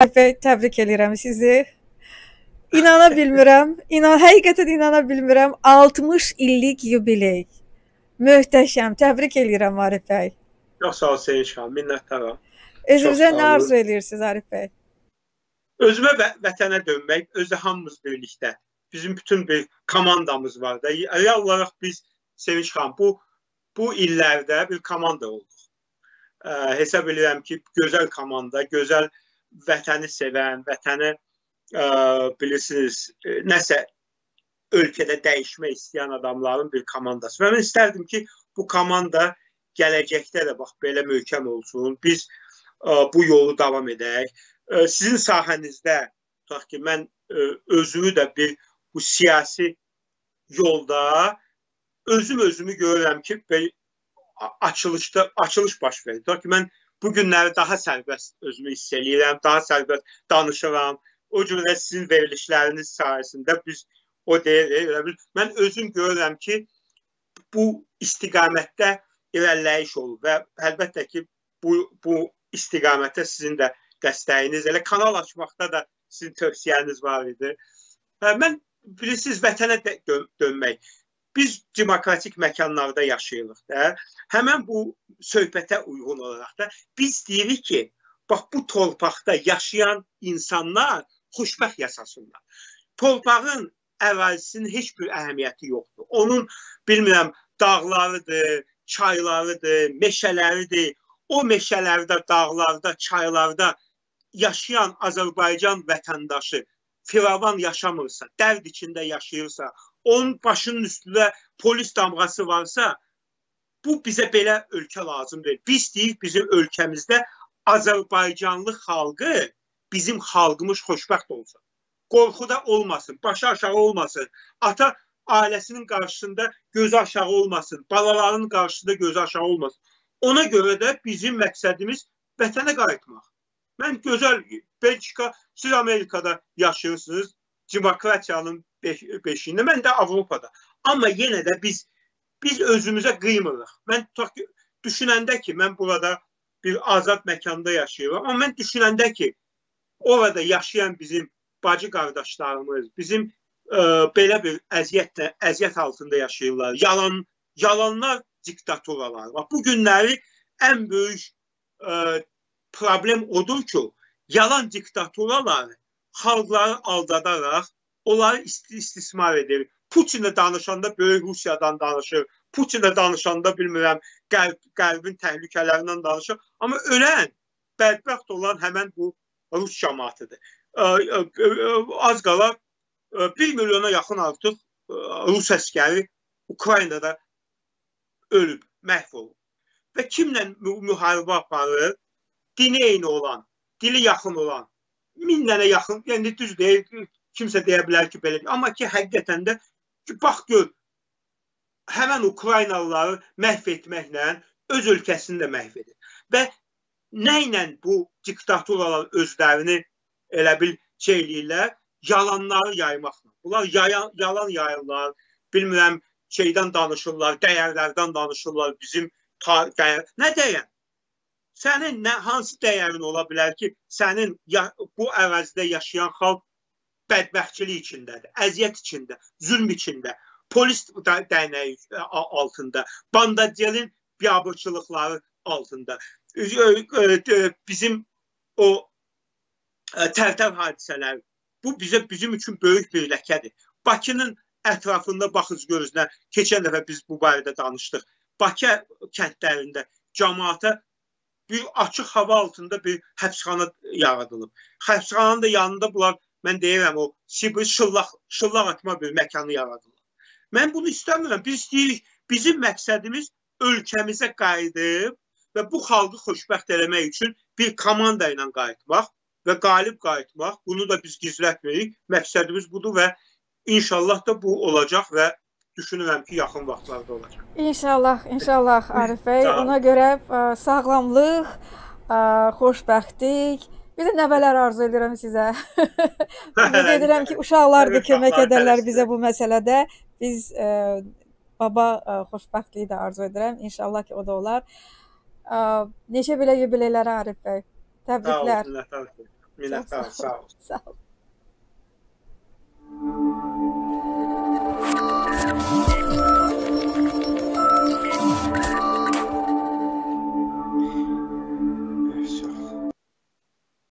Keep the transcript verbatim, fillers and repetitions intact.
Arif bəy, təbrik edirəm sizi. İnana bilmirəm, inan, həqiqətən inana bilmirəm. altmış illik yubiley. Möhtəşəm, təbrik edirəm Arif bəy. Çox sağ ol Sevinç xanım, minnətdaram. Özünüzə nə arzu edirsiniz Arif bəy? Özümə və vətənə dönmək, özü hamımız birlikdə. Bizim bütün bir komandamız var da. Real olaraq biz Sevinç xanım bu bu illərdə bir komanda olduq. Ə, hesab edirəm ki, gözəl komanda, gözəl vətəni sevən, vətəni ə, bilirsiniz, nəsə ölkədə dəyişmək istəyən adamların bir komandası. Və mən istərdim ki, bu komanda gələcəkdə də bax belə möhkəm olsun. Biz ə, bu yolu davam edək. Ə, sizin sahənizdə, tutaq ki, mən ə, özümü də bir bu siyasi yolda özüm özümü görürəm ki, açılışda açılış baş verir. Tutaq ki, mən bu günləri daha sərbəst özümü hiss edirəm, daha sərbəst danışıram. O cürə sizin verilişləriniz sayəsində biz o deyil. Mən özüm görürəm ki, bu istiqamətdə irəliləyiş olur və əlbəttə ki, bu, bu istiqamətdə sizin də dəstəyiniz, elə kanal açmaqda da sizin tövsiyəniz var idi. Mən bilirsiniz, vətənə dön dönmək. Biz demokratik məkanlarda yaşayırıq da. Həmən bu söhbətə uyğun olaraq da biz deyirik ki, bax bu torpaqda yaşayan insanlar xoşbəxt yaşasınlar. Torpağın, ərazisinin heç bir əhəmiyyəti yoxdur. Onun, bilmirəm, dağlarıdır, çaylarıdır, meşələridir. O meşələrdə, dağlarda, çaylarda yaşayan Azərbaycan vətəndaşı firavan yaşamırsa, dərd içində yaşayırsa, onun başının üstündə polis damğası varsa, bu bizə belə ölkə lazım deyil. Biz deyik, bizim ölkəmizdə Azərbaycanlı xalqı, bizim xalqımız xoşbəxt olsun. Qorxuda olmasın, başı aşağı olmasın, ata ailəsinin qarşısında gözü aşağı olmasın, balalarının qarşısında gözü aşağı olmasın. Ona görə də bizim məqsədimiz vətənə qayıtmaq. Mən gözəl, Belçika, siz Amerikada yaşayırsınız, demokratiyanın beşiyində, mən də Avropada. Amma yenə də biz biz özümüzə qıymırıq. Mən düşünəndə ki, mən burada bir azad məkanda yaşayıram, amma mən düşünəndə ki, orada yaşayan bizim bacı qardaşlarımız, bizim e, belə bir əziyyətlə, əziyyət altında yaşayırlar. Yalan, yalanlar diktaturalar. Bu günləri ən böyük e, problem odur ki, yalan diktaturalar xalqları aldadaraq onları istismar edir. Putinlə danışanda böyük Rusiyadan danışır. Putinlə danışanda bilmirəm, qərb, qərbin təhlükələrindən danışır. Amma ölən, bədbəxt olan həmən bu Rus cəmaətidir. Az qala bir milyona yaxın artıq Rus əskəri Ukraynada ölüb, məhv olub. Və kimlə müharibə aparır? Dini eyni olan, dili yaxın olan, min dənə yaxın, yəni düz deyil, kimsə deyə bilər ki, belə deyil. Amma ki, həqiqətən də, bax gör, həmən Ukraynalıları məhv etməklə öz ölkəsini də məhv edir. Və nə ilə bu diktaturalar özlərini elə bil şey eləyirlər, yalanları yaymaqla. Bunlar yayan, yalan yayırlar, bilmirəm, şeydən danışırlar, dəyərlərdən danışırlar, bizim dəyər. Nə dəyər? Sənin nə, hansı dəyərin ola bilər ki, sənin ya, bu ərazidə yaşayan xalq bədbəxtçilik içindədir, əziyyət içində, zülm içində, polis dəyənəyi altında, bandacelin biabırçılıqları altında, bizim o tərtər hadisələr, bu bizə bizim üçün böyük bir ləkədir. Bakının ətrafında baxız gözünə, keçən dəfə biz bu barədə danışdıq. Bakı kəndlərində cəmaata bir açıq hava altında bir həbsxana yaradılıb. Həbsxananın da yanında bunlar, mən deyirəm, o Sibir şıllaq, şıllaq atma bir məkanı yaradılıb. Mən bunu istəmirəm. Biz deyirik, bizim məqsədimiz ölkəmizə qayıdıb və bu xalqı xoşbəxt eləmək üçün bir komanda ilə qayıtmaq və qalib qayıtmaq. Bunu da biz gizlətmirik. Məqsədimiz budur və inşallah da bu olacaq və düşünürəm ki, yaxın vaxtlarda olacaq. İnşallah, inşallah Arif bəy. Ona görə ə, sağlamlıq, ə, xoşbəxtlik, bir də nəvələr arzu edirəm sizə. Ümid edirəm ki, uşaqlar da kömək edərlər bizə bu məsələdə. Biz ə, baba ə, xoşbəxtliyi də arzu edirəm. İnşallah ki, o da olar. Ə, neçə belə yubileylərə Arif bəy. Təbriklər. Minnətdaram, sağ ol. Sağ ol.